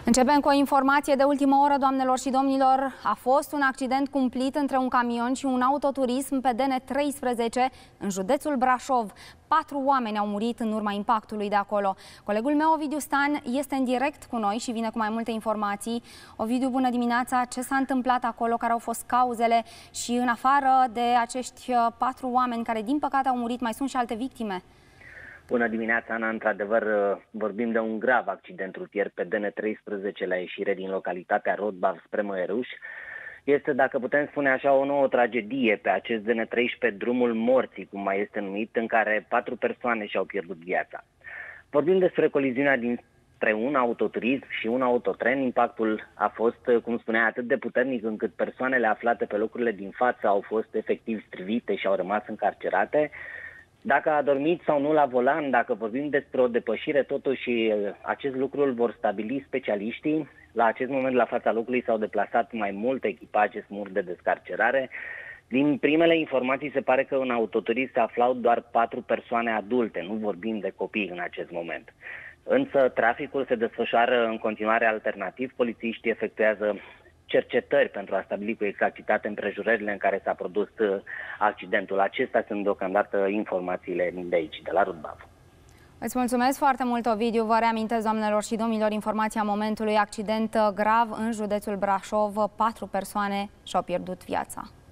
Începem cu o informație de ultimă oră, doamnelor și domnilor. A fost un accident cumplit între un camion și un autoturism pe DN13 în județul Brașov. 4 oameni au murit în urma impactului de acolo. Colegul meu, Ovidiu Stan, este în direct cu noi și vine cu mai multe informații. Ovidiu, bună dimineața! Ce s-a întâmplat acolo? Care au fost cauzele? Și în afară de acești 4 oameni care, din păcate, au murit, mai sunt și alte victime? Bună dimineața, Ana. Într-adevăr, vorbim de un grav accident rutier pe DN13 la ieșire din localitatea Rodbav spre Măieruș. Este, dacă putem spune așa, o nouă tragedie pe acest DN13, drumul morții, cum mai este numit, în care 4 persoane și-au pierdut viața. Vorbim despre coliziunea dintre un autoturism și un autotren. Impactul a fost, cum spunea, atât de puternic încât persoanele aflate pe locurile din față au fost efectiv strivite și au rămas încarcerate. Dacă a dormit sau nu la volan, dacă vorbim despre o depășire, totuși acest lucru îl vor stabili specialiștii. La acest moment, la fața locului, s-au deplasat mai multe echipaje SMUR de descarcerare. Din primele informații se pare că în autoturism se aflau doar 4 persoane adulte, nu vorbim de copii în acest moment. Însă traficul se desfășoară în continuare alternativ, polițiștii efectuează cercetări pentru a stabili cu exactitate împrejurările în care s-a produs accidentul. Acestea sunt deocamdată informațiile de aici, de la Rodbav. Îți mulțumesc foarte mult, Ovidiu. Vă reamintesc, doamnelor și domnilor, informația momentului: accident grav în județul Brașov. 4 persoane și-au pierdut viața.